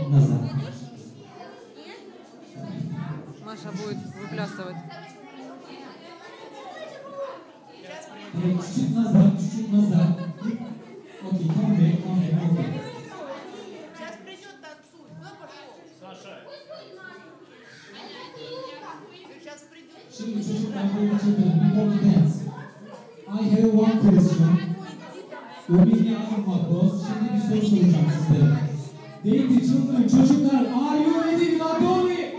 назад. Маша будет выплясывать. Чуть-чуть назад, чуть-чуть назад. Окей, come back. Сейчас придет, танцуй. Куда пошел? Саша. Сейчас придет. Before we dance, I have one question. У меня один вопрос. Şimdi bir soru soracağım sizlere. Daily children, çocuklar, are you ready? Готовы?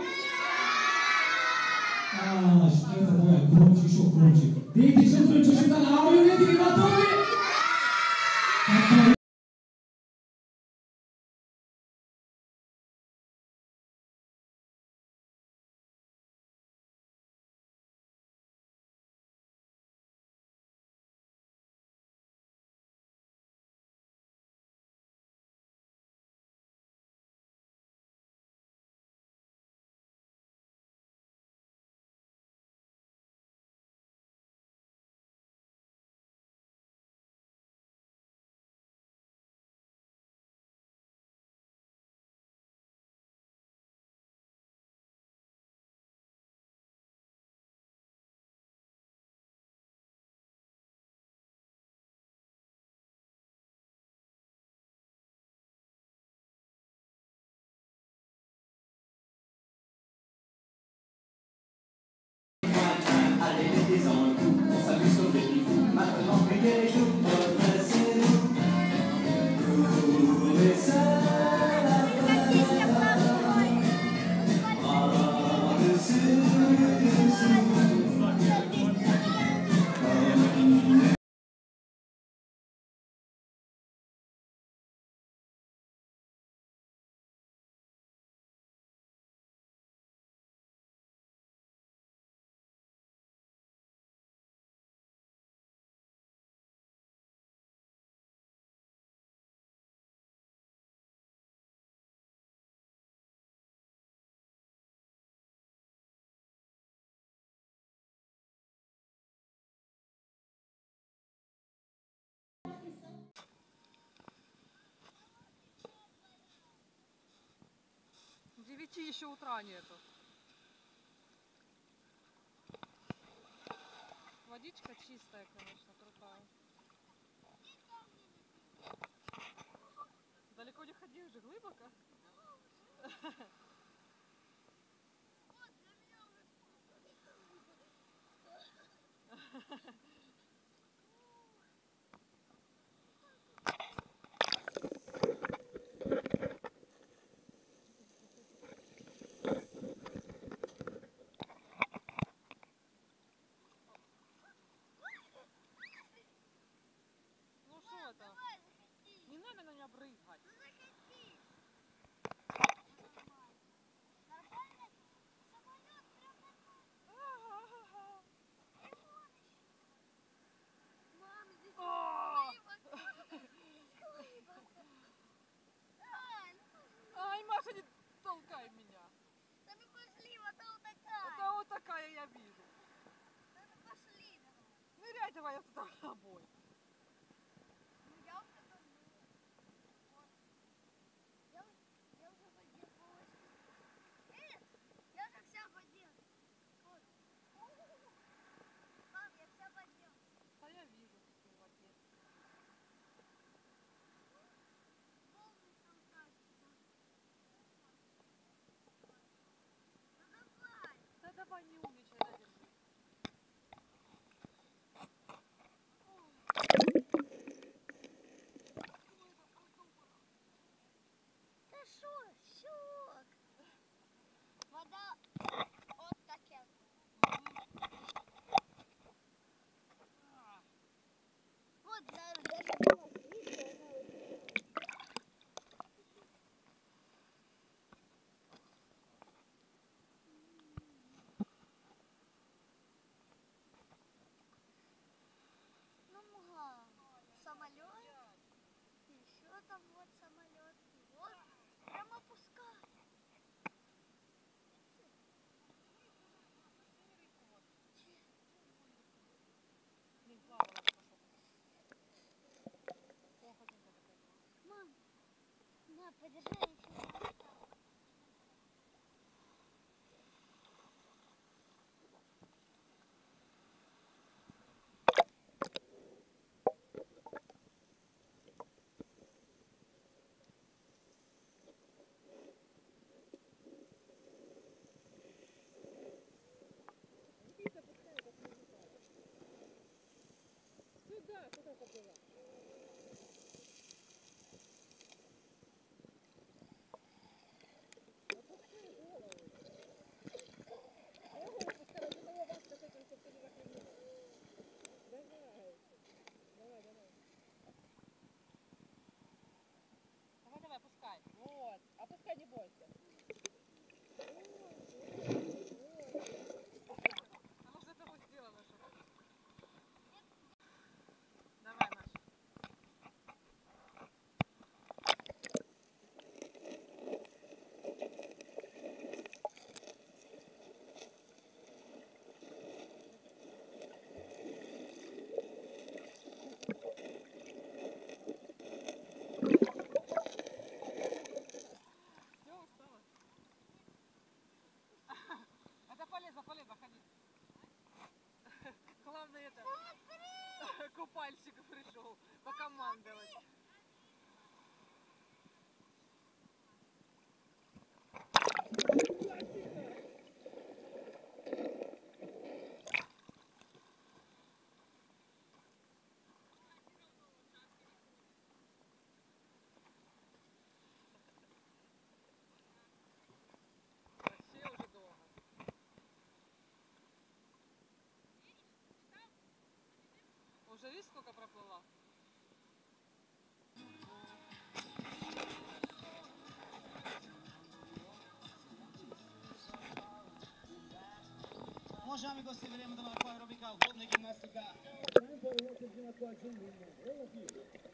Что это давай? Громче, еще громче. Daily children, çocuklar, are you ready? Готовы? Allez, mettez-en un coup, on s'amuse comme des fous. Maintenant, briguez les joues, redressez-nous. Courez seul à par-dessus, В 9 еще утра нету. Водичка чистая, конечно, крутая. Далеко не ходи уже, глубоко. Ну что это? Не надо на меня брызгать. Ай, Маша, не толкай меня. Да ну пошли, вот такая. Это вот такая я вижу. Да ну пошли. Ныряй давай, я с тобой. Ну я уже давно. Вот. Я уже водил полностью. Я уже вся водил. Вот. Мам, я вся водил. Да я вижу, что ты в воде. Волны толкать. Ну давай. Да давай, не умничай, да держи. Да шо, щек. Вода вот такая. Вот даже самолет, еще там вот самолет, и вот прям опускает. Мам, на, подержи еще. Уже видишь, сколько проплыла? Уважаеми гости, време да направим аеробика, водна гимнастика.